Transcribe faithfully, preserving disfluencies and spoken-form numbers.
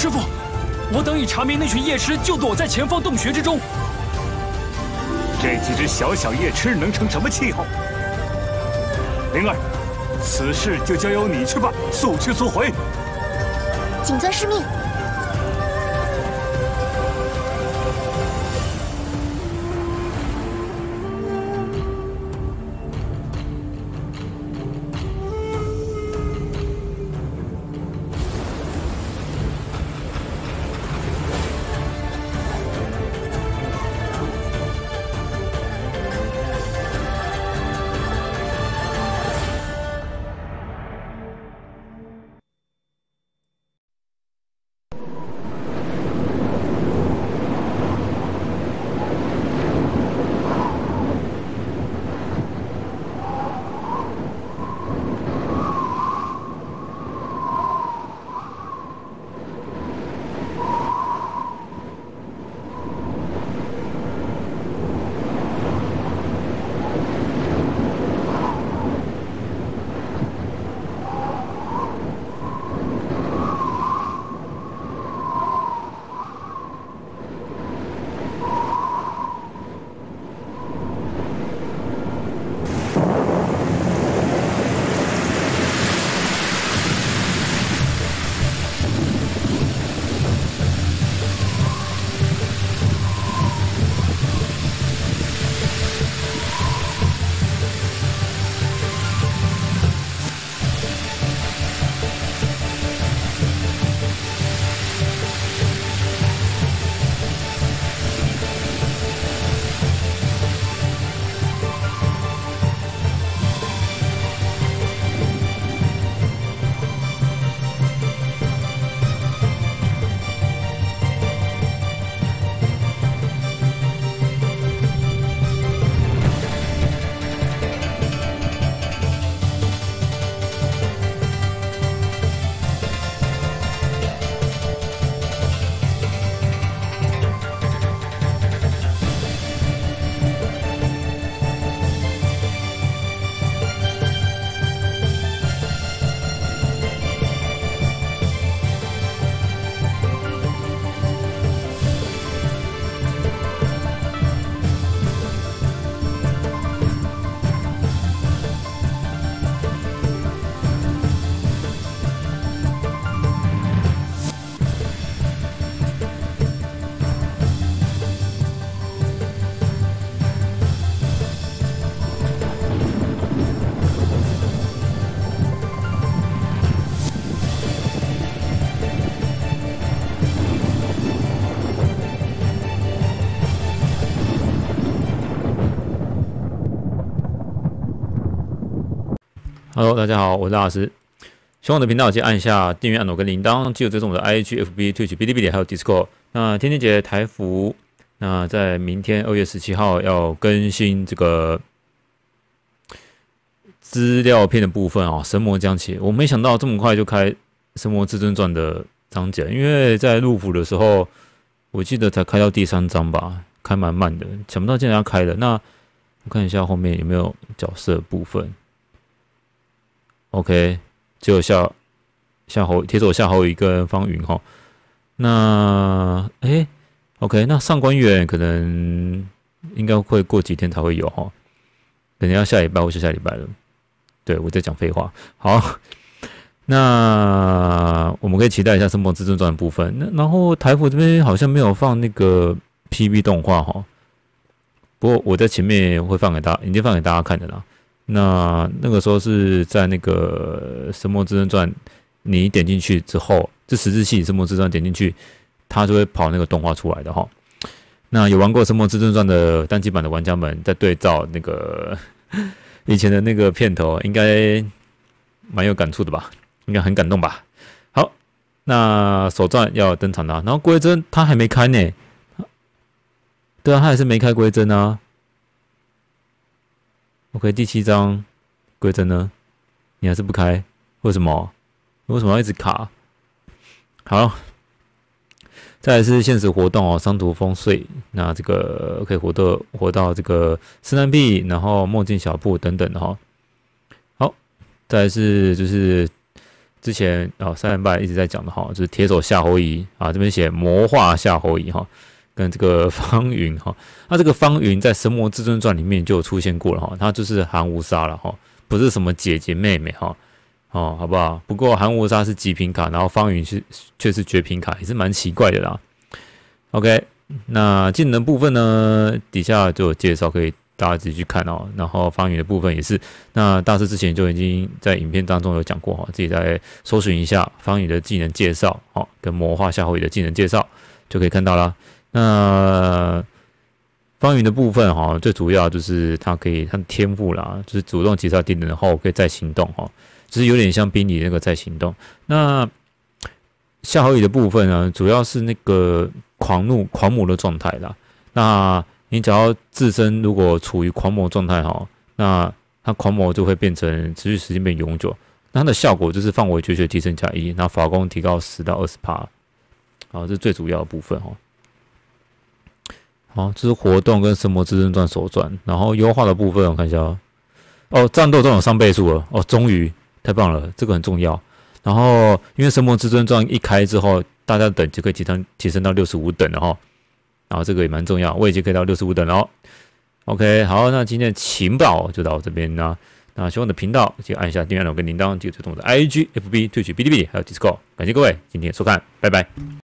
师傅，我等已查明那群夜痴就躲在前方洞穴之中。 这几只小小夜痴能成什么气候？灵儿，此事就交由你去办，速去速回。 谨遵师命。 Hello， 大家好，我是老师。希望我的频道记得按下订阅按钮跟铃铛，记得追踪我的 I G、F B、Twitch、哔哩哔哩还有 Discord。那天天姐台服，那在明天二月十七号要更新这个资料片的部分啊、哦，神魔将起。我没想到这么快就开《神魔至尊传》的章节，因为在入府的时候，我记得才开到第三章吧，开蛮慢的，想不到竟然要开了。那我看一下后面有没有角色部分。OK， 只有夏夏侯铁手夏侯乙跟方云哈。那诶 OK， 那上官远可能应该会过几天才会有哈，可能要下礼拜或是下礼拜了。对，我在讲废话。好，那我们可以期待一下《神魔至尊传》的部分。那然后台服这边好像没有放那个 P V 动画哈，不过我在前面会放给大家，已经放给大家看的啦。那那个时候是在那个《神魔至尊传》，你点进去之后，这十字系《神魔至尊传》点进去，它就会跑那个动画出来的哈。那有玩过《神魔至尊传》的单机版的玩家们，在对照那个以前的那个片头，应该蛮有感触的吧？应该很感动吧？好，那首传要登场了，然后龟真他还没开呢，对啊，他还是没开龟真啊。OK， 第七章龟真呢？你还是不开？为什么？为什么要一直卡？好，再来是现实活动哦，商图风碎，那这个可以活到活到这个斯南币，然后梦境小铺等等的哈、哦。好，再来是就是之前哦三连败一直在讲的哈，就是铁手夏侯夷啊，这边写魔化夏侯夷哈，跟这个方云哈，那这个方云在《神魔至尊传》里面就有出现过了哈，他就是韩无杀了哈，不是什么姐姐妹妹哈，哦好不好？不过韩无杀是极品卡，然后方云是却是绝品卡，也是蛮奇怪的啦。OK， 那技能部分呢，底下就有介绍，可以大家自己去看哦。然后方云的部分也是，那大师之前就已经在影片当中有讲过哈，自己再搜寻一下方云的技能介绍，哦，跟魔化夏侯夷的技能介绍就可以看到啦。那方云的部分哈，最主要就是他可以他的天赋啦，就是主动击杀敌人后可以再行动哈，就是有点像冰里那个再行动。那夏侯夷的部分呢，主要是那个狂怒狂魔的状态啦。那你只要自身如果处于狂魔状态哈，那它狂魔就会变成持续时间变永久。那它的效果就是范围绝学提升加一，那法攻提高十到二十趴。好，这是最主要的部分哦。好，这是活动跟神魔至尊传手传，然后优化的部分我看一下哦。哦，战斗中有上倍数了哦，终于太棒了，这个很重要。然后因为神魔至尊传一开之后，大家的等级可以提升提升到六十五等了哈。然后这个也蛮重要，我已经可以到六十五等了哦。OK， 好，那今天的情报就到这边啦。那喜欢我的频道，记得按下订阅钮跟铃铛，记得追踪我的 I G、F B、Twitch、哔哩哔哩还有 Discord。感谢各位今天的收看，拜拜。